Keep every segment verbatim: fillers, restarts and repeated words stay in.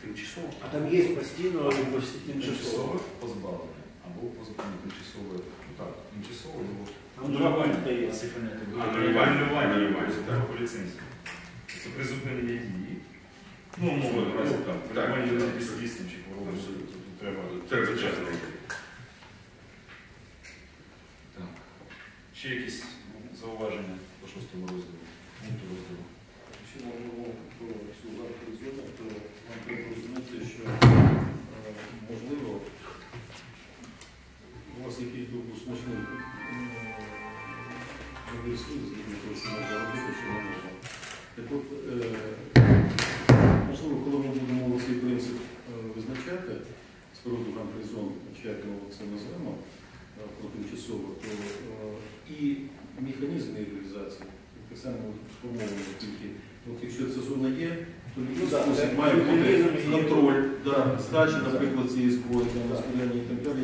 тимчасово. А там є постійно або тимчасове позбавлення, або тимчасове, ну так, тимчасове, або анулювання. Анулювання по ліцензії. Це призупинення дії. Ну, умовно, разі там, перебування на безслідством чи хворобою. Треба чесно. Так. Ще якісь зауваження по шостому розділу? Пункту розділу. Якщо можливо цю завтра розвиток, то вам треба розуміти, що можливо у вас якийсь був смачний обов'язки, згідно того, що можна робити, що не можна. Так от, можливо, коли ми будемо цей принцип визначати з приводу гамфрі-зон, як ми це називаємо, про тимчасово, то і механізм її реалізації так само сформований тільки. От якщо ця зона є, то спосіб має бути контроль, да, здача, наприклад, цієї зброї, розподілення і так далі.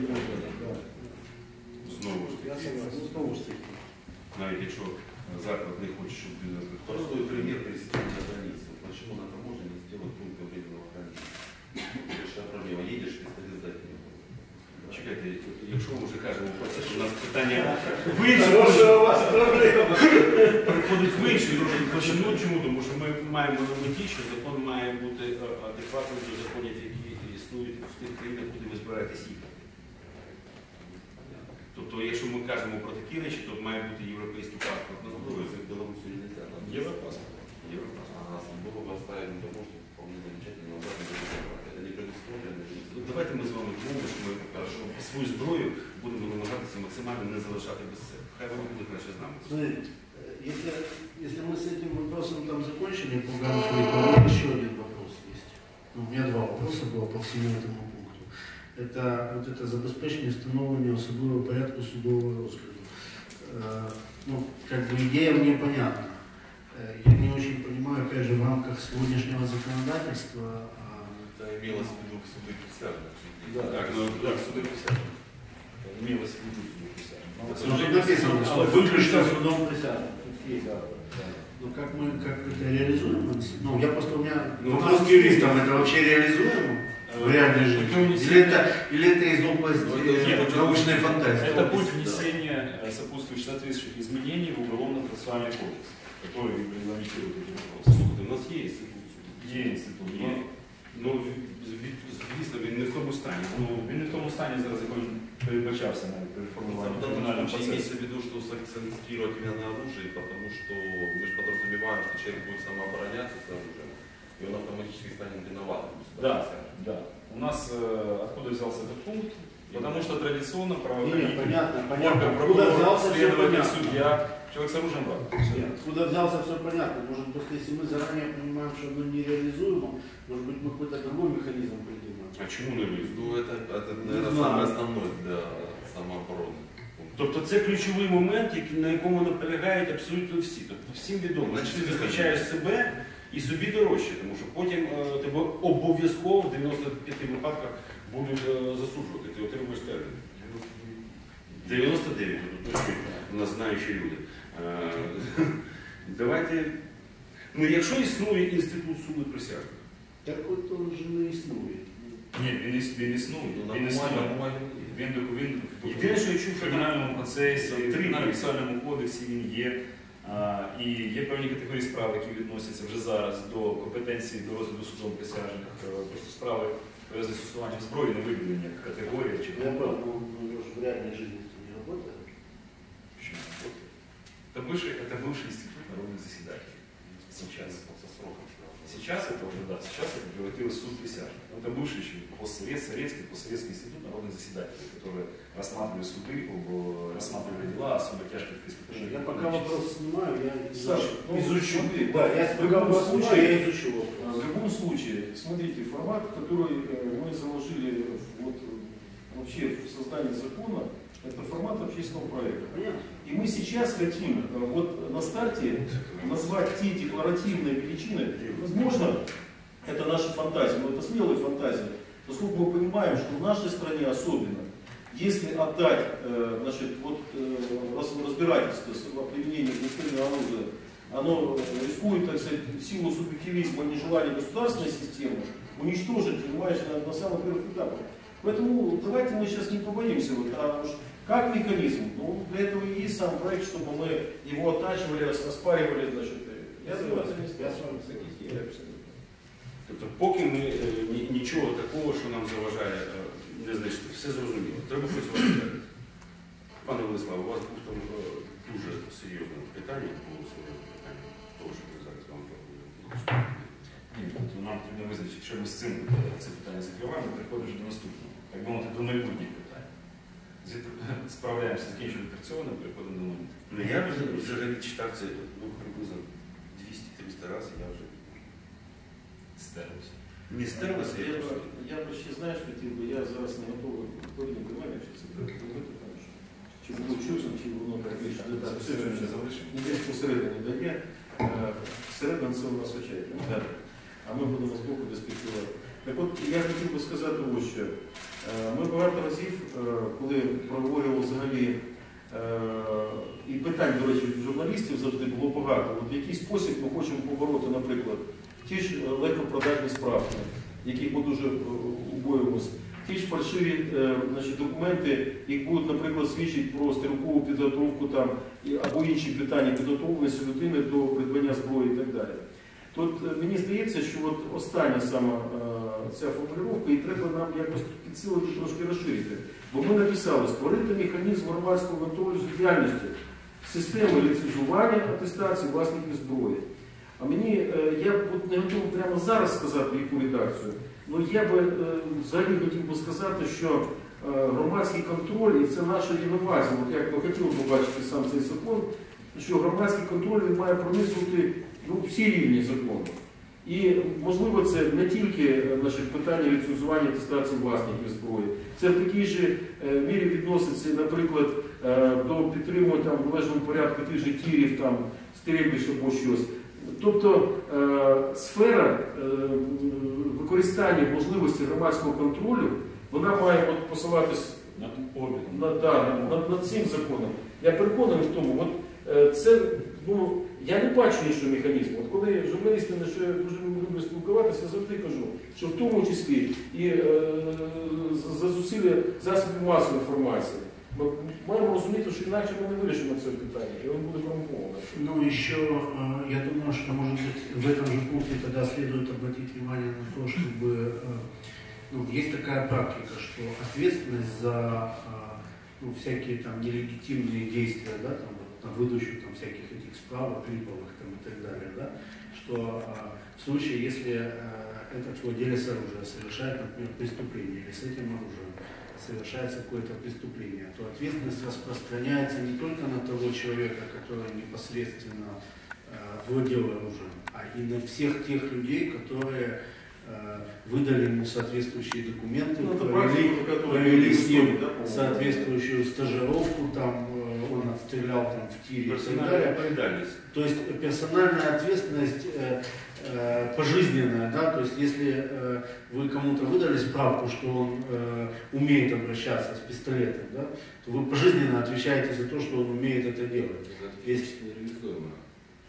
Знову ж таки. Знову ж таки. Навіть якщо заклад не хоче, щоб бізнес використовував. Простой пример пересечения границы. Почему на таможне не сделать пункт временного хранения? Большая проблема. Едешь, без обязательно. Чекайте, якщо ми вже кажемо про це, що у нас питання в іншому, у вас проблема приходить в інший розгляд. Ну чому? Тому що ми маємо на меті, що закон має бути адекватним до законів, які існують в тих країнах, куди ви збираєтесь їхати. Тобто, якщо ми кажемо про такі речі, то має бути європейський паспорт на зброю. Це в Білорусі нельзя. Європаспорт. Європаспорт. А нас было бы оставить на таможне вполне замечательно, но обратно это не предусмотрено. Давайте ми з вами думаємо, що ми свою зброю будемо намагатися максимально не залишати без себе. Хай вони будуть краще з нами. Смотрите, если, если мы с этим вопросом там закончили по гамфри, то у меня еще один вопрос есть. У меня два вопроса было по всему этому пункту. Это вот это забезпечение установления особливого порядку судового розгляду. Э, ну, как бы идея мне понятна. Э, я не очень понимаю, опять же, в рамках сегодняшнего законодательства. Это имелось в виду суды присяжных. Да, так, ну, да, суды присяжных. Имелось в виду суды присяжных. Это уже написано, что выключно судом присяжных. Ну как мы как это реализуем? Ну я просто у меня ну, вопрос к юристам, это вообще реализуемо в реальной жизни? Или это, или это из области научной фантастики? Это будет внесение сопутствующих соответствующих изменений в уголовно-процессуальный кодекс, который регламентирует эти вопросы. У нас є інститут. Є інститут. Є. Ну, звісно, він не в тому стані. Ну, він не в тому стані зараз, як він передбачався навіть при формуванні кримінального процесу. Имеется в виду, что санкционировать именно оружие, потому что мы же подразумеваем, что человек будет самообороняться с оружием, и он автоматически станет виноватым. Да, да. У нас э, откуда взялся этот пункт? Потому что традиционно правоохранитель, понятно, понятно. прокурор, следователь, судья, человек с оружием в руках. Нет, откуда взялся, все понятно. Может, просто если мы заранее понимаем, что оно нереализуемо, может быть, мы какой-то другой механизм придумаем. А чому не реалізуємо? Ну, это, это наверное, самое основное для самообороны. Тобто це ключовий момент, на якому наполягають абсолютно всі. Тобто всім відомо, що ти захищаєш себе і собі дорожче, тому що потім е, тебе обов'язково в дев'яноста п'яти випадках будуть е, засуджувати, ти отримуєш термін. дев'яносто дев'ять, тут точно у нас знаючі люди. Е, давайте, ну якщо існує інститут суду присяжних. Так от он же не існує. Ні, він, він існує. Він існує. Він, він, єдине, що я чув в кримінальному процесі, в кримінально-процесуальному кодексі він є. А, і є певні категорії справ, які відносяться вже зараз до компетенції до розгляду судом присяжних. Просто справи з застосуванням зброї, не виділені як категорія чи Я правда, ну, в реальной жизни это не работает. Почему не работает? Это бывший, это бывший институт народных заседателей. Сейчас. Сейчас это уже, да, сейчас это превратилось в суд присяжных. Это бывший еще постсовет, советский, постсоветский институт народных заседателей, которые рассматривали суды, рассматривали дела особо тяжких преступлений. Я пока вопрос снимаю, я Саша, ну, изучу. смотри, Да, я пока вопрос снимаю, я изучу. В любом случае, смотрите, формат, который мы заложили вот, вообще в создании закона, это формат общественного проекта. Понятно. И мы сейчас хотим вот на старте назвать те декларативные величины. Возможно, это наша фантазия, но это смелая фантазия. Поскольку мы понимаем, что в нашей стране особенно, если отдать значит, вот, разбирательство о применении огнестрельного оружия, оно рискует, так сказать, в силу субъективизма и нежелания государственной системы, мы уничтожить, понимаешь, на, на самых первых этапах. Поэтому давайте мы сейчас не побоимся, вот, а уж как механизм, ну, для этого и есть сам проект, чтобы мы его оттачивали, оспаривали, значит, я за это не Я с вами согласен. Тобто, поки ми е, ні- нічого такого, що нам заважає, е, не знайшли, все зрозуміло. Треба працювати далі. Пане Владиславе, у вас був там е, дуже серйозне питання, було серйозне питання, того, що ми зараз вам пропонуємо. Ні, тобто нам потрібно визначити, якщо ми з цим е, це питання закриваємо, переходимо вже до наступного. Так би мовити, до майбутніх питань. Зі- Справляємося, закінчуємо відпрацьоване, переходимо до майбутніх. Ну, я вже взагалі читав це ну, приблизно двісті-триста разів, я вже Стерлося. не стерлося, я Я, просто... я почти, знаешь, хотів би, я зараз не готовий відповідно приймати, що це треба робити, тому що чи воно чусно, чи воно так більше детально. Все ще залишимо. Не десь посередині дає, всередині це у нас очей, а ми будемо з боку деспектувати. Так от, я хотів би сказати ось що. Ми багато разів, коли проговорювали взагалі, і питань, до речі, від журналістів завжди було багато. От в який спосіб ми хочемо побороти, наприклад, ті ж легкопродажні справки, яких ми дуже убоюємося, ті ж фальшиві значить, документи, які будуть, наприклад, свідчити про стрілкову підготовку там, або інші питання підготовленості людини до придбання зброї і так далі. Тут мені здається, що от остання сама ця формулювання, і треба нам якось підсилити, трошки розширити. Бо ми написали, створити механізм громадського контролю з діяльністю, систему ліцензування атестації власників зброї. А мені, я б не готовий прямо зараз сказати яку редакцію, але я би взагалі хотів би сказати, що громадський контроль, і це наша інновація, от як ми хотіли побачити сам цей закон, що громадський контроль він має пронизувати ну, всі рівні закону. І, можливо, це не тільки значить, питання ліцензування атестації власників зброї. Це в такій же мірі відноситься, наприклад, до підтримування там, в належному порядку тих же тірів, там, стрільбищ або щось. Тобто е, сфера е, використання можливості громадського контролю, вона має от, посилатись Над оглядом. на, да, над, над цим законом. Я переконаний в тому, от, е, це, ну, я не бачу іншого механізму. От коли журналісти, на що я дуже люблю спілкуватися, я завжди кажу, що в тому числі і е, за зусилля засобів масової інформації, ми маємо розуміти, що інакше ми не вирішимо це питання, і воно буде корумповане. Ну, еще, э, я думаю, что, может быть, в этом же пункте тогда следует обратить внимание на то, чтобы, э, ну, есть такая практика, что ответственность за э, ну, всякие там нелегитимные действия, да, там, вот, на выдачу там всяких этих справок, липовых там и так далее, да, что э, в случае, если э, этот владелец оружия совершает, например, преступление или с этим оружием совершается какое-то преступление, то ответственность распространяется не только на того человека, который непосредственно э, владел оружием, а и на всех тех людей, которые э, выдали ему соответствующие документы, Ну, это провели, практика, которая провели с ним да, по-моему. соответствующую стажировку, там, э, он отстрелял там, в тире и так Персональна далее. відповідальність. То есть персональная ответственность э, э, пожизненная, да, то есть если э, вы кому-то выдали справку, что он э, умеет обращаться с пистолетом, да, то вы пожизненно отвечаете за то, что он умеет это делать. Есть нереализуемая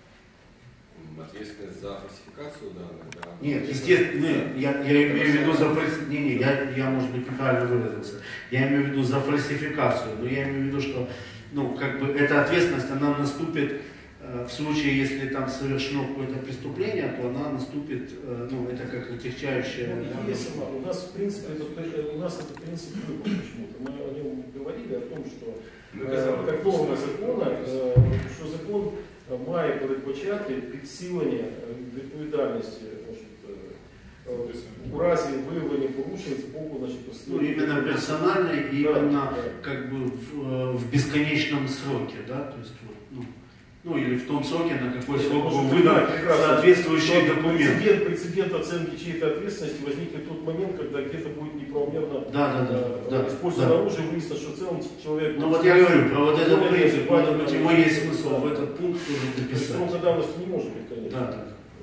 ответственность за фальсификацию данных, да? Нет, естественно, нет, я, я имею в виду за фальсификацию, не, не, я, я, может быть, неправильно выразился, я имею в виду за фальсификацию, но я имею в виду, что, ну, как бы, эта ответственность, она наступит э, в случае, если там совершено какое-то преступление, то она наступит, э, ну, это как отягчающая. Ну, да, есть сама. У нас, в принципе, это, у нас это принцип выбора почему-то. Мы о нем говорили, о том, что э, как норма закона, э, що закон має передбачати підсилення відповідальності значить, е, у разі виявлення порушень з боку значить, Ну, именно персональной и Да, именно да. как бы в, в бесконечном сроке, да, то есть вот, ну, ну или в том сроке, на какой срок был выдан соответствующий документ. Прецедент, прецедент оценки чьей-то ответственности возникнет в тот момент, когда где-то будет неправомерно Да, да, да, э, да, использовано да. оружие, выяснится, что в целом человек... Ну вот я говорю про вот этот Ну, принцип, понятно, может быть, его понятно. есть смысл в этот пункт тоже То есть дописать. срока давности не может быть, конечно. Да, да.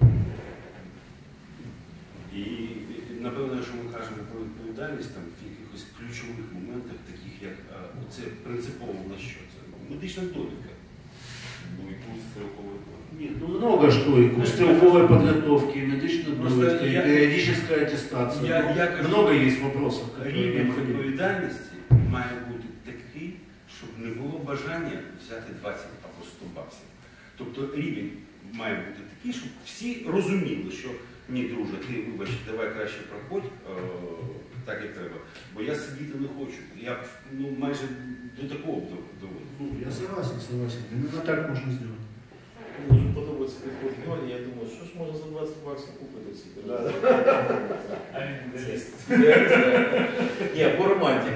І напевно, що ми кажемо про відповідальність там, в якихось ключових моментах, таких як а, оце принципово на що це? Медична довідка. Бо і курс стрілкової форми. Нет, ну много что, и курс стрелковой подготовки, и медичная Просто довідка, я- и периодическая аттестация. Я- Ну, я кажу, много есть вопросов, которые Рівень необходимы. відповідальності має бути такий, щоб не було бажання взяти двадцять або сто баксів. Тобто рівень має бути такий, щоб всі розуміли, що ні, друже, ти вибач, давай краще проходь е, так, як треба. Бо я сидіти не хочу. Я ну, майже до такого б доводив. Ну, я согласен, согласен. Именно так можно сделать. Мені подобається підход Георгія, я думаю, що ж можна за двадцять баксів купити ці А він ідеаліст. Ні, або романтик.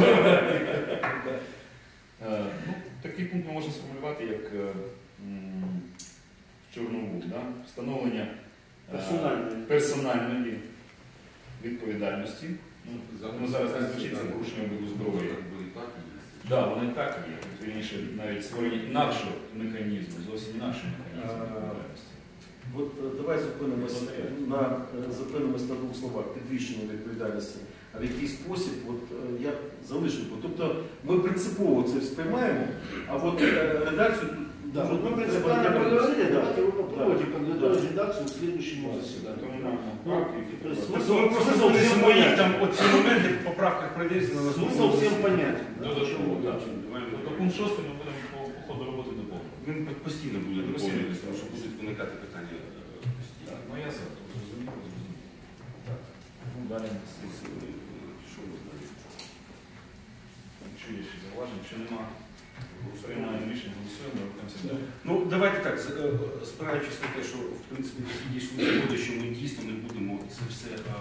Е, ну, такий пункт ми можемо сформулювати як е, м, в Чорнову, да? Встановлення е, Персональної. персональної відповідальності. Ну, ну, зараз не звучить це порушення виду зброї. Как бы и так и есть. Так, воно і так є. Вірніше, навіть створення інакшого механізму, зовсім інакшого механізму відповідальності. От е, давай зупинимось на, е, зупинимось на двох словах підвищення відповідальності. А в який спосіб, от е, я залишив. би. Тобто ми принципово це сприймаємо, а от е, редакцію тут Да, дуже вот мы треба принципиально якось- поговорили, Да. давайте вы попробуйте Да. подготовить Да. редакцию к следующему заседанию. Тому нам Ну, практики, то есть Тобто смысл, ми просто смысл будемо всем мої понятен. там оці моменти в поправках пройдеться на Смысл наступному. всем понятен. да? Додатково, так. Давай ми Тобто пункт шостий ми будемо по, по ходу роботи доповнити. Він постійно буде Постійно. доповнюватися, тому що будуть виникати питання е, постійно. Так, ну я за, зрозуміло, зрозуміло. Так, ну далі у нас є, Що ми знаємо? якщо є ще зауваження, якщо нема, приймаємо рішення, голосуємо, рухаємося далі. Ну, давайте так, з- е, спираючись на те, що в принципі такі дійшли згоди, що ми дійсно не будемо це все е,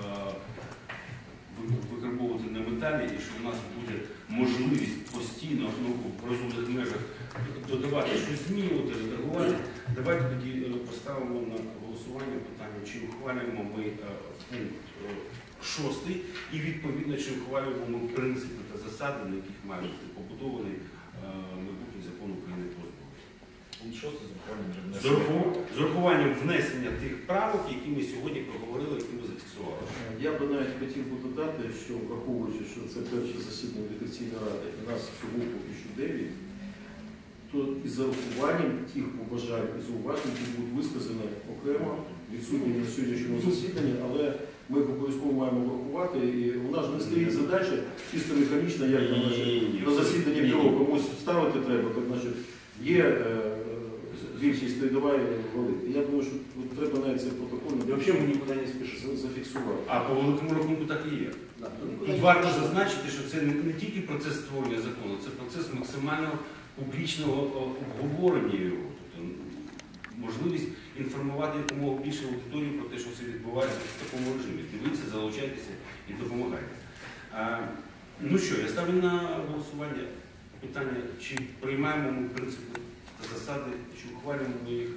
ви- викарбовувати на металі, і що у нас буде можливість постійно ну, в розумних межах додавати щось змінювати, редагувати. Давайте тоді е, поставимо на голосування питання, чи ухвалюємо ми е, пункт е, шостий, і відповідно, чи ухвалюємо ми принципи та засади, на яких має бути побудований е, майбутній закон України про зброю. Пункт шостий з урахуванням вже З внесення. ураху- з урахуванням внесення тих правок, які ми сьогодні проговорили, які ми зафіксували. Я би навіть хотів би додати, що враховуючи, що це перше засідання редакційної ради, і нас всього поки що дев'ять, то із зарахуванням тих побажань і зауважень, які будуть висказані окремо, відсутні на сьогоднішньому засіданні, але ми їх обов'язково маємо врахувати. І у нас ж не стоїть задача чисто механічна, як там, значить, на засідання бюро комусь ставити треба, так, значить, є е, більшість, то й давай валити. Я думаю, що от треба навіть цей протокол И вообще мы никуда не спешим. за- зафіксувати. А по великому рахунку так і є. Да, мы никуда Тут не варто спешим. зазначити, що це не не тільки процес створення закону, це процес максимального публічного о, обговорення його. Тобто можливість інформувати якомога більше аудиторію про те, що це відбувається в такому режимі. Дивіться, залучайтеся і допомагайте. А, ну що, я ставлю на голосування питання, чи приймаємо ми принципи та засади, чи ухвалюємо ми їх.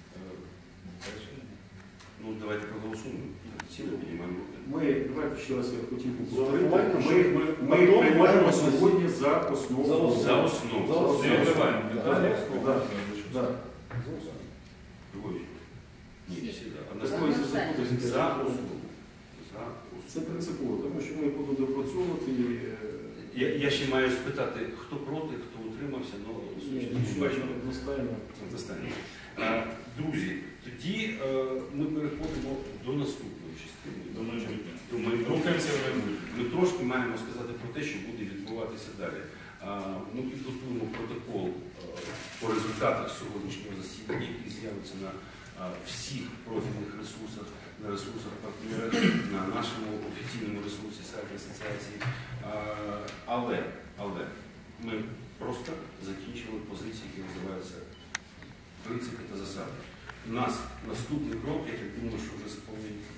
Е, Ну, давайте проголосуємо. Ціну піднімаємо руки. Ми, давайте ще раз я хотів би За повторити, урахуванням, ми, що ми, ми ми потім приймаємо можемо сьогодні за основу. За основу. За основу. За основу. Не вливаємо, Да, питання. да, да. Другой. Ні, всі за. А Такої наступний запутаності. за основу. За Це основу. принципово, тому що ми будемо допрацьовувати і е, Я, я ще маю спитати, хто проти, хто утримався, ну, ні, не нічого бачимо. одностайно. Достатньо. А, Друзі, тоді е, ми переходимо до наступної частини. До майбутнього. До майбутнього. Рухаємося в майбутнє. Ми трошки маємо сказати про те, що буде відбуватися далі. А, Ми підготуємо протокол е, по результатах сьогоднішнього засідання, який з'явиться на а, всіх профільних ресурсах, на ресурсах партнерів, на нашому офіційному ресурсі сайті асоціації. А, Але, але ми просто закінчили позиції, які називаються принципи та засади. У нас наступний крок, я так думаю, що вже з понеділка,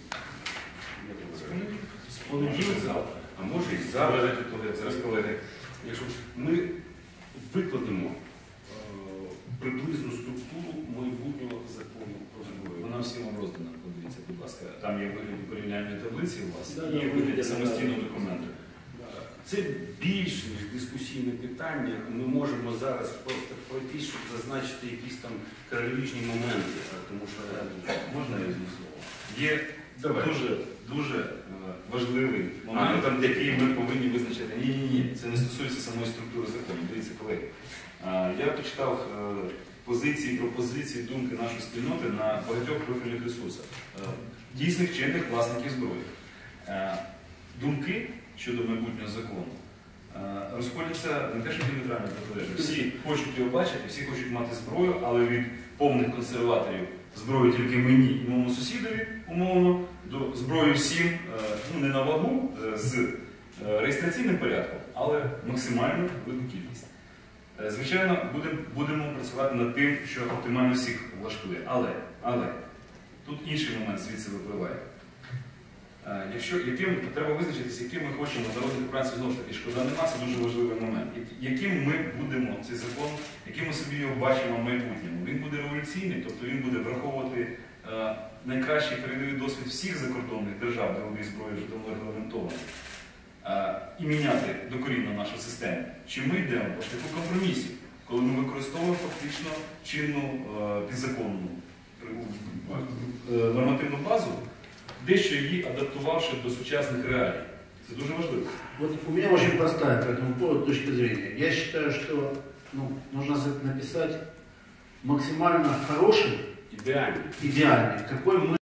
з понеділка, а може і завтра. Залежить від того, як зараз колеги. Якщо ми викладемо е, приблизну структуру майбутнього закону про зброю. Вона всім вам роздана, подивіться, будь ласка. Там є вигляді порівняльної таблиці у вас Да, і да, вигляді вигляді, самостійного документу. Це більш ніж дискусійне питання. Ми можемо зараз просто пройти, щоб зазначити якісь там критичні моменти, а, тому що Можна я візьму слово? Є Давай. дуже, дуже е, важливий А, ну, момент, там, який ми повинні визначити. Ні, ні, ні, це не стосується самої структури закону. Дивіться, колеги. Е, Я почитав е, позиції, пропозиції, думки нашої спільноти на багатьох профільних ресурсах, дійсних чинних власників зброї. Думки щодо майбутнього закону розходяться не те, що діаметрально протилежно. Всі хочуть його бачити, всі хочуть мати зброю, але від повних консерваторів зброю тільки мені і моєму сусідові, умовно, до зброї всім, ну не на вагу, з реєстраційним порядком, але максимально велику кількість. Звичайно, будемо, будемо працювати над тим, що оптимально всіх влаштує. Але, але, тут інший момент звідси випливає. Якщо, яким, треба визначитися, яким ми хочемо народних праців, знову ж таки, шкода нема, це дуже важливий момент. Яким ми будемо цей закон, яким ми собі його бачимо в майбутньому. Він буде революційний, тобто він буде враховувати е, найкращий передовий досвід всіх закордонних держав, де вони зброї вже давно регламентовані, е, і міняти докорінно нашу систему. Чи ми йдемо по шляху компромісів, коли ми використовуємо фактично чинну е, підзаконну е, нормативну базу, дещо її адаптувавши до сучасних реалій. Это дуже важливо. Вот у меня очень простая по этому поводу точка зрения. Я считаю, что ну, нужно написать максимально хороший, Идеальный. идеальный, какой мы